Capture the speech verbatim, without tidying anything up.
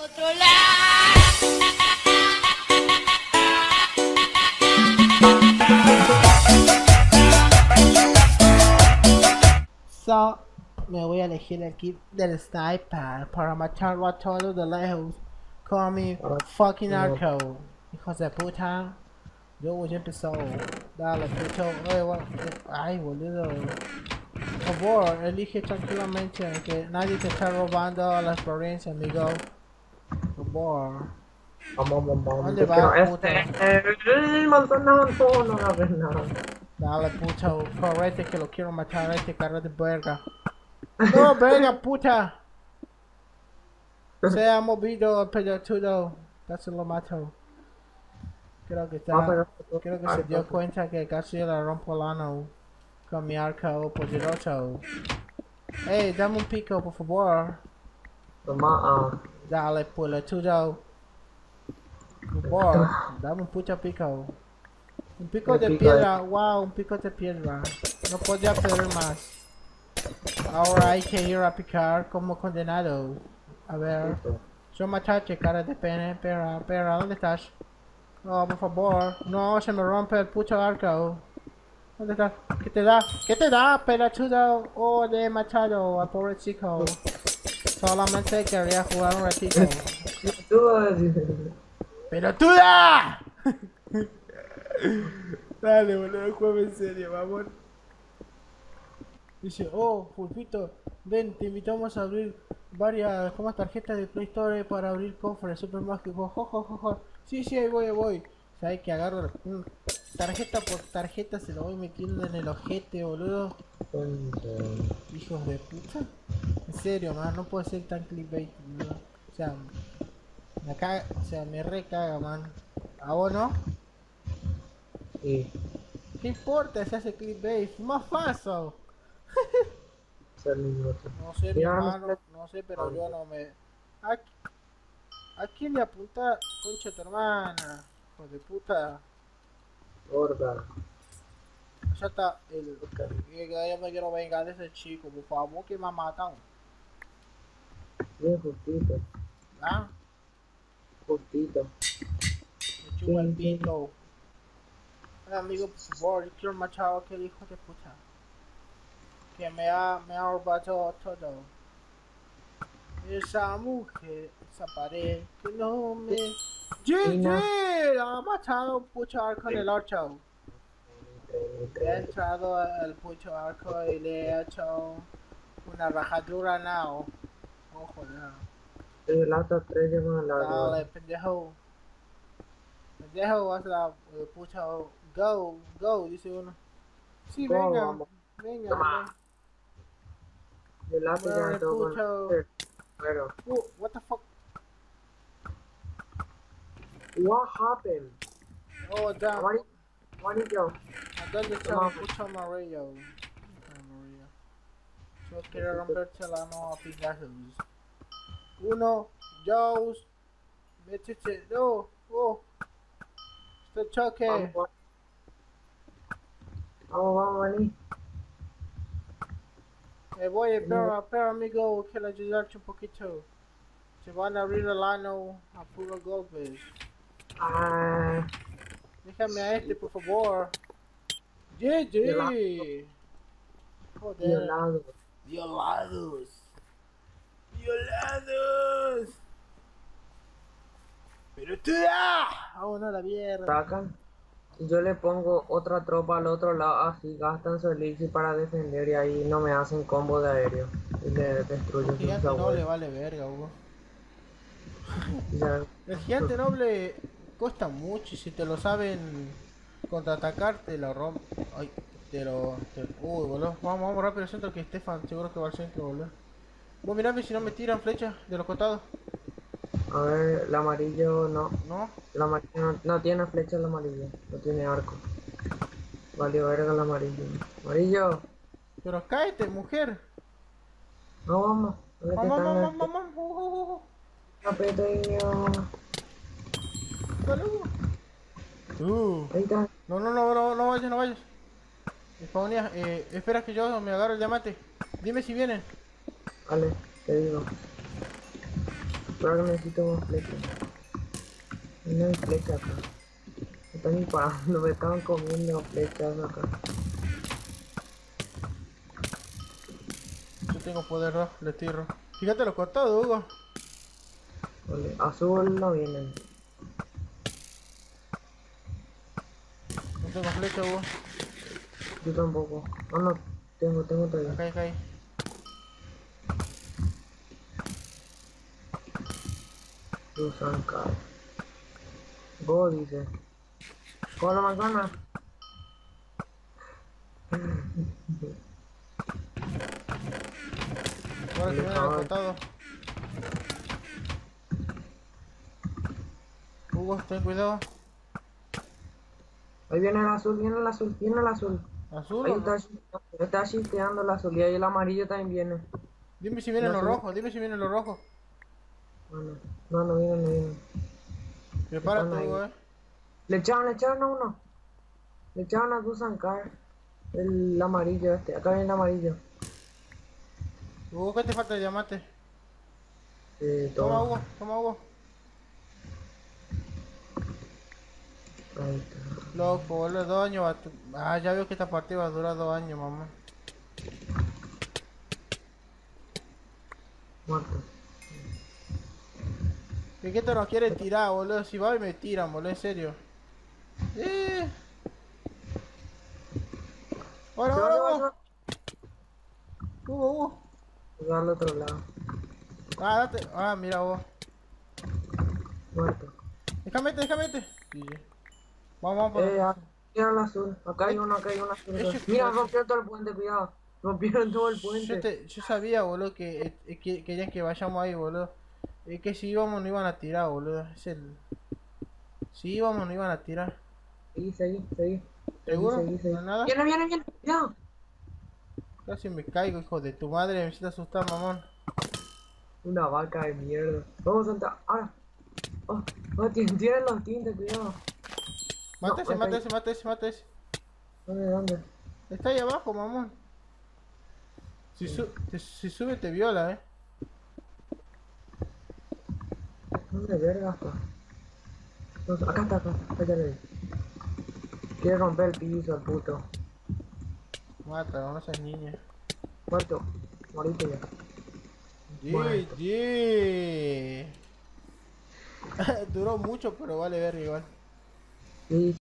Otro lado. So, me voy a elegir el kit del sniper para matarlo a todos de lejos. Con mi fucking arco. Hijos de puta. Yo ya empezó. Dale, puto. Oye, bueno, ay, boludo. Por favor, elige tranquilamente que nadie te está robando la experiencia, amigo. Por favor. Vamos, vamos, vamos. ¿Dónde Yo quiero vas, puta? este. El manzanazo, no agarres nada. Dale, puto. Correte que lo quiero matar a este carro de verga. No, verga, puta. Se ha movido el pelotudo. Casi lo mato. Creo que está. Creo que se dio cuenta que casi le rompo el ano con mi arco poderoso. Hey, dame un pico, por favor. Toma, ah. Dale, pelotudo. Por favor, dame un puto pico. Un pico de piedra. Wow, un pico de piedra. No podía pedir más. Ahora hay que ir a picar como condenado. A ver. Yo mataste, cara de pene. Espera, espera, ¿dónde estás? No, por favor. No, se me rompe el puto arco. ¿Dónde estás? ¿Qué te da? ¿Qué te da, pelotudo? Oh, le he matado al pobre chico. Solamente quería jugar un ratito. ¡Pelotuda! Dale, boludo, juego en serio, vamos. Dice, oh, Fulpito, ven, te invitamos a abrir varias como tarjetas de Play Store para abrir cofres, super mágico, jo, jo, jo, jo. Sí, sí, ahí voy, ahí voy. ¿Sabes que agarro mm, tarjeta por tarjeta, se lo voy metiendo en el ojete, boludo? Hijos de puta. En serio, man, no puedo ser tan clickbait, boludo. O sea, me caga, o sea, me recaga, man. ¿A vos no? Sí. ¿Qué importa si hace clickbait? Más fácil. No sé, mi hermano, no sé, pero yo no me... ¿A, ¿A quién le apunta, concha de tu hermana? Hijo de puta. Gorda. Ya está el... Yo me quiero vengar de ese chico, por favor, que me ha matado. Bien justito. ¿Ah? Justito. Me chupa el pito. Oye, amigo, por favor, yo quiero matar a aquel hijo de puta. Que me ha, me ha robado todo. Esa mujer, esa pared, que no me... ¡G G! Ha matado un pucho arco en el ocho. Le ha entrado el pucho arco y le ha hecho una rajadura now. Ojo, ya. El auto tres llaman la Dale, pendejo. Pendejo, vas a el pucho. Go, go, dice uno. Sí, venga, venga, venga. El auto ya pucho. Pero. Uh, what the fuck? What happened? Oh, damn. Amarillo. ¿A dónde está el pucho amarillo? Amarillo. Yo quiero romperte la no a pingazos. Uno, dos, métete, no, oh. Este choque. Vamos, vamos, vamos, vení. Me voy, espera, espera, amigo, quiero ayudarte un poquito. Se van a abrir el ano a puro golpes. Ah. Déjame a este, por favor. G G. Joder. Violados. Violados. Violados. Pero tú da. Vámonos a la mierda. Sacan. Yo le pongo otra tropa al otro lado, así gastan su elixir para defender y ahí no me hacen combo de aéreo. Y le destruyen El gigante su noble vale verga, Hugo. Ya. El gigante noble cuesta mucho y si te lo saben contraatacar te lo rompen. Ay, te lo... Te... Uy, boludo. Vamos, vamos rápido al centro que Stefan seguro que va al centro, boludo. Vos mirame si no me tiran flechas de los costados. A ver, el amarillo no. ¿No? El amarillo no, no tiene flecha el amarillo. No tiene arco. Valió verga el amarillo. Amarillo. Pero cáete, mujer. No, vamos. Vamos, vamos, vamos, vamos. Uh, uh, uh. No, pequeño. Dale, Hugo. Uh. Ahí está. No, no, no, no, no vayas, no vayas. Spawnea, eh, espera que yo me agarro el diamante. Dime si vienen. Vale, te digo. Pero que necesito más flecha. No hay flecha acá. Me están disparando, me estaban comiendo flechas acá. Yo tengo poder, ¿no? Le tiro. Fíjate lo cortado, Hugo. Vale, azul no vienen. No tengo flecha, Hugo. Yo tampoco. Ah, no, tengo, tengo todavía. Acá, acá. Usan car. Go, dice. Go la manzana. Ahora que viene lo Dejaba. cortado. Hugo, ten cuidado. Ahí viene el azul, viene el azul, viene el azul. ¿Azul Ahí o no? está, shifteando, está shifteando el azul y ahí el amarillo también viene. Dime si El viene lo azul. rojo, dime si viene lo rojo. No, no, no, no viene, no viene. Están Prepárate, ahí. Hugo, eh. Le echaron, le echaron a uno. Le echaron a Dusan Car. El amarillo este. Acá viene el amarillo. Hugo, ¿qué te falta de diamante? Eh, Toma, toma. Hugo, toma, Hugo. Ahí está. Loco, boludo, dos años. va tu- Ah, ya veo que esta partida va a durar dos años, mamá. Muerto. ¿De qué te nos quieren tirar, boludo? Si va y me tiran, boludo, en serio. Eh. Ahora, Se va, ahora, se va, se Hugo. va. Hugo, Hugo. Se va al otro lado. Ah, date. Ah, mira vos. Muerto. Déjame, déjame. Sí. Vamos, vamos por Eh, acá. ah, mira el azul. Acá hay Eh, uno, acá hay uno azul. Eso, Acá. Mira, eso- rompieron todo el puente, cuidado. Rompieron todo el yo, puente. te, yo sabía, boludo, que, eh, eh, que querían que vayamos ahí, boludo. Es que si íbamos no iban a tirar, boludo. Es el... Si íbamos no iban a tirar. Seguí, seguí, seguí. Seguí, ¿Seguro? seguí, ¿No seguí. hay nada? Viene, viene, viene. Cuidado. Casi me caigo, hijo de tu madre. Me hiciste asustar, mamón. Una vaca de mierda. Vamos a entrar. Ahora. Oh, oh, tienen, tienen los tintes, cuidado. No, Mata ese, está mata ahí. ese, mata ese, mata ese. ¿Dónde, dónde? Está ahí abajo, mamón. Si, su te- si sube te viola, eh. ¿Dónde verga está? No, acá está, acá. Acá ya le vi. Quiere romper el piso, el puto. Mátalo, no seas niña. Muerto. Moriste ya. Muerto. G G. Duró mucho, pero vale ver igual. Sí,